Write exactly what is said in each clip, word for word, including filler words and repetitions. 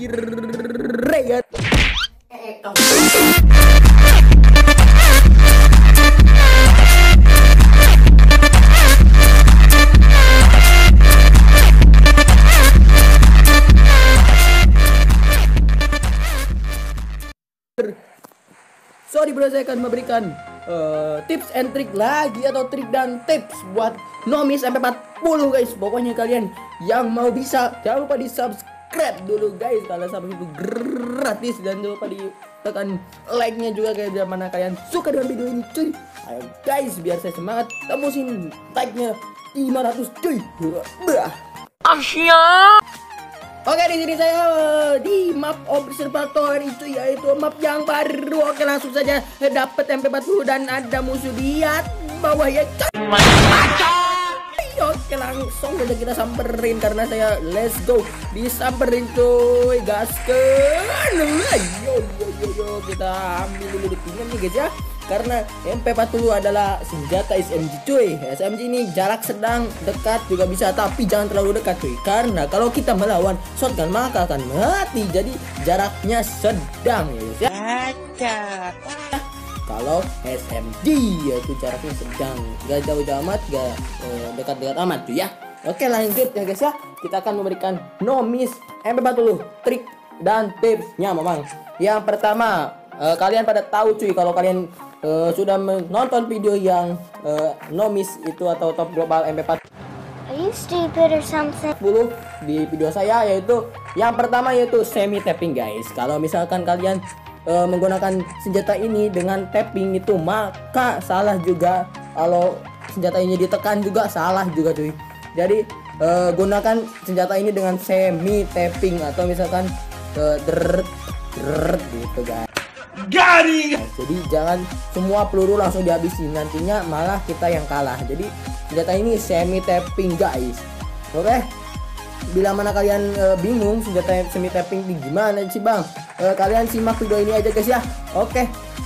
Cirebon. Sorry bro, saya akan memberikan uh, tips and trick lagi atau trik dan tips buat Nomis M P empat puluh guys. Pokoknya kalian yang mau bisa jangan lupa di subscribe dulu guys, kalau subscribe itu gratis, dan jangan lupa ditekan like nya juga guys, biar mana kalian suka dengan video ini cuy. Ayo guys, biar saya semangat tembusin like nya lima ratus cuy. Bah. Asyik. Oke, di sini saya uh, di map observatory itu, yaitu map yang baru. Oke, langsung saja dapat M P empat puluh dan ada musuh di bawah ya. Oke, langsung saja kita samperin karena saya let's go disamperin cuy, gaskan. Yo yo yo yo, kita ambil dulu detingan nih guys ya. Karena M P empat puluh adalah senjata S M G cuy. S M G ini jarak sedang, dekat juga bisa, tapi jangan terlalu dekat cuy. Karena kalau kita melawan shotgun maka akan mati. Jadi jaraknya sedang ya guys ya. Kalau S M G yaitu jaraknya sedang, gak jauh-jauh amat, gak eh, dekat-dekat amat cuy ya. Oke, lanjut ya guys ya. Kita akan memberikan Nomis M P empat puluh trik dan tipsnya memang. Yang pertama, eh, kalian pada tahu cuy kalau kalian Uh, sudah menonton video yang uh, Nomis itu atau top global M P empat puluh di video saya, yaitu yang pertama yaitu semi tapping guys. Kalau misalkan kalian uh, menggunakan senjata ini dengan tapping itu maka salah juga. Kalau senjata ini ditekan juga salah juga cuy. Jadi uh, gunakan senjata ini dengan semi tapping atau misalkan uh, deret deret gitu guys. Garing. Nah, jadi jangan semua peluru langsung dihabisin, nantinya malah kita yang kalah. Jadi senjata ini semi tapping guys. Oke, bila mana kalian e, bingung senjata semi tapping di gimana sih bang, e, kalian simak video ini aja guys ya. Oke.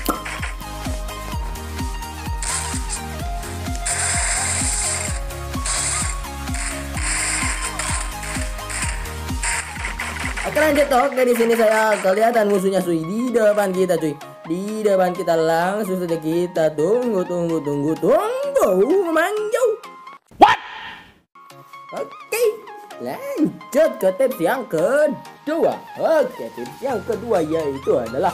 Oke, lanjut. Oke, di sini saya kelihatan musuhnya cuy di depan kita cuy. Di depan kita, langsung saja kita tunggu tunggu tunggu tunggu manjau. What? Oke, lanjut ke tips yang kedua. Oke, tips yang kedua yaitu adalah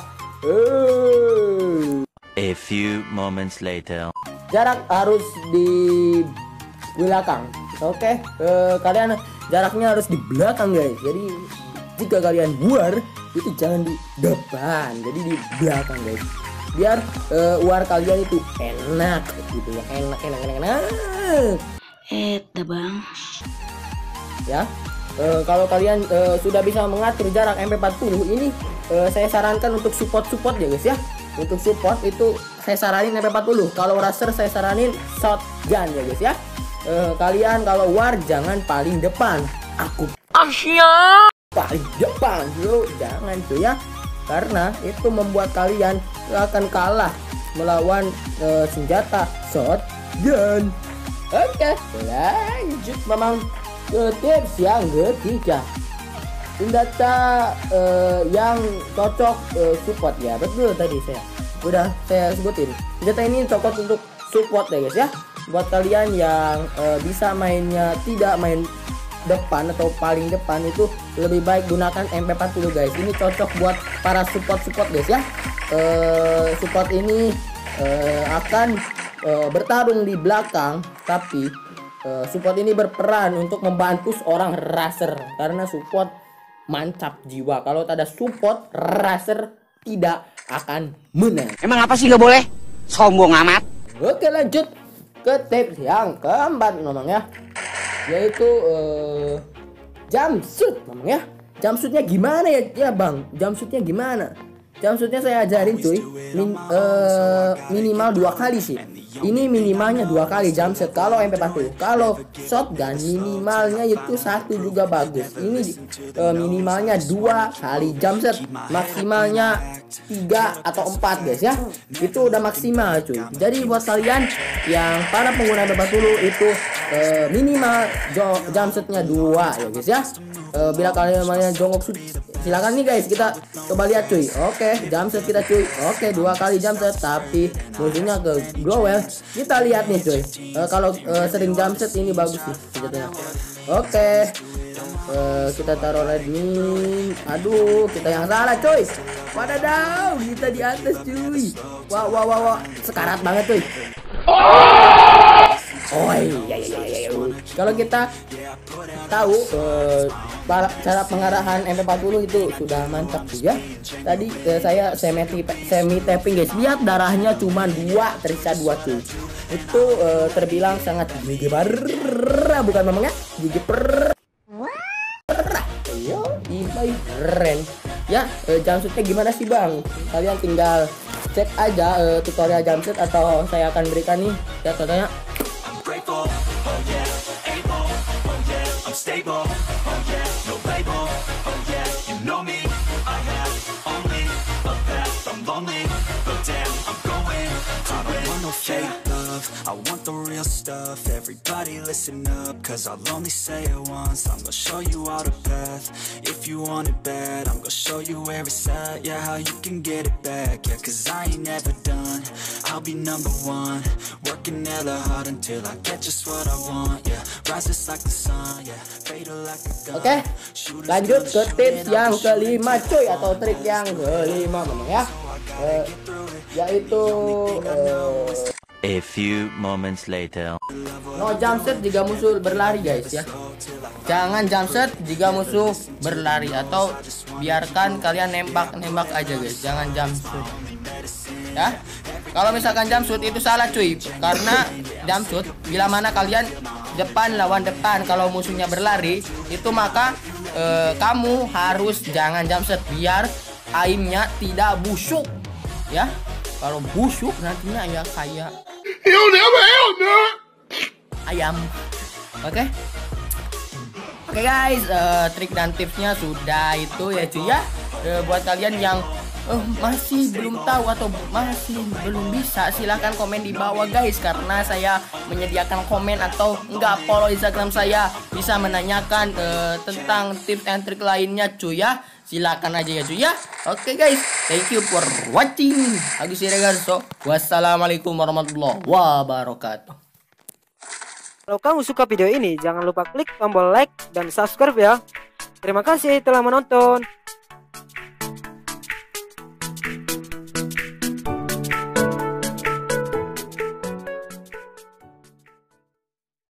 uh, a few moments later. Jarak harus di belakang. Oke, uh, kalian jaraknya harus di belakang guys. Jadi jika kalian war itu jangan di depan, jadi di belakang guys, biar uh, war kalian itu enak gitu ya, enak enak enak enak eh bang ya. Uh, kalau kalian uh, sudah bisa mengatur jarak M P empat puluh ini, uh, saya sarankan untuk support support ya guys ya. Untuk support itu saya saranin M P empat puluh, kalau racer saya saranin shotgun ya guys ya. Uh, kalian kalau war jangan paling depan, aku Asia paling depan bro, jangan tuh ya, karena itu membuat kalian akan kalah melawan uh, senjata shotgun. Oke, lanjut memang ke tips yang ketiga, senjata uh, yang cocok uh, support ya. Betul, tadi saya udah saya sebutin senjata ini cocok untuk support ya guys ya, buat kalian yang uh, bisa mainnya tidak main depan atau paling depan, itu lebih baik gunakan M P empat puluh guys. Ini cocok buat para support-support guys ya. Uh, support ini uh, akan uh, bertarung di belakang, tapi uh, support ini berperan untuk membantu seorang racer, karena support mancap jiwa. Kalau tak ada support, racer tidak akan menang. Emang apa sih nggak boleh? Sombong amat. Oke, lanjut ke tips yang keempat memang ya, yaitu uh, jumpsuit memang ya. Jumpsuitnya gimana ya ya bang? Jumpsuitnya gimana? Jumpsuitnya saya ajarin cuy, Min, uh, minimal dua kali sih. Ini minimalnya dua kali jumpsuit kalau M P empat puluh. Kalau shotgun minimalnya itu satu juga bagus. Ini uh, minimalnya dua kali jumpsuit, maksimalnya tiga atau empat guys ya. Itu udah maksimal cuy. Jadi buat kalian yang para pengguna M P empat puluh itu uh, minimal jumpsuitnya dua ya guys ya. uh, bila kalian mainnya jongkok silakan nih guys, kita coba lihat cuy. Oke, jump set kita cuy. Oke, dua kali jump set tapi musuhnya ke Growel. Kita lihat nih cuy. Uh, kalau uh, sering jump set ini bagus sih senjatanya. Oke. Uh, kita taruh redmi. Aduh, kita yang salah cuy. Wadaw, kita di atas cuy. Wah wah wah wah, sekarat banget cuy. Oh iya, iya, iya, iya. Kalau kita tahu uh, cara pengarahan M P empat puluh itu sudah mantap juga. Tadi uh, saya semi semi tapping guys. Lihat darahnya cuma dua, tersisa dua cuy. Itu uh, terbilang sangat gigi bar, bukan ngomongnya gigi per. Yo, ini keren. Ya, uh, jumpsuitnya gimana sih bang? Kalian tinggal cek aja uh, tutorial jumpsuit atau saya akan berikan nih ya contohnya. Stable, oh yeah, no label, oh yeah, you know me, I have only a path, I'm lonely, but damn, I'm going to I don't want no fake love, I want the real stuff, everybody listen up, cause I'll only say it once, I'm gonna show you all the path, if you want it bad, I'm gonna show you where it's at, yeah, how you can get it back, yeah, cause I ain't never done, I'll be number one, working hella hard until I get just what I want, yeah, rises like the sun, yeah. Oke, okay, lanjut ke tips yang kelima cuy, atau trik yang kelima memang ya, uh, yaitu uh, a few moments later. No jump set jika musuh berlari guys ya. Jangan jump set jika musuh berlari, atau biarkan kalian nembak-nembak aja guys. Jangan jump shoot. Ya. Kalau misalkan jump shoot itu salah cuy, karena jump shoot bila mana kalian depan lawan depan, kalau musuhnya berlari itu maka e, kamu harus jangan jump set biar aimnya tidak busuk ya. Kalau busuk nantinya ya kayak ayam. Oke. Okay? Oke okay guys, uh, trik dan tipsnya sudah itu ya cuy ya. Uh, buat kalian yang uh, masih belum tahu atau masih belum bisa, silahkan komen di bawah guys, karena saya menyediakan komen atau enggak follow Instagram saya, bisa menanyakan uh, tentang tips and trik lainnya cuy ya. Silakan aja ya cuy ya. Oke okay guys, thank you for watching. Agus Siregarso. Wassalamualaikum warahmatullahi wabarakatuh. Kalau kamu suka video ini, jangan lupa klik tombol like dan subscribe ya. Terima kasih telah menonton.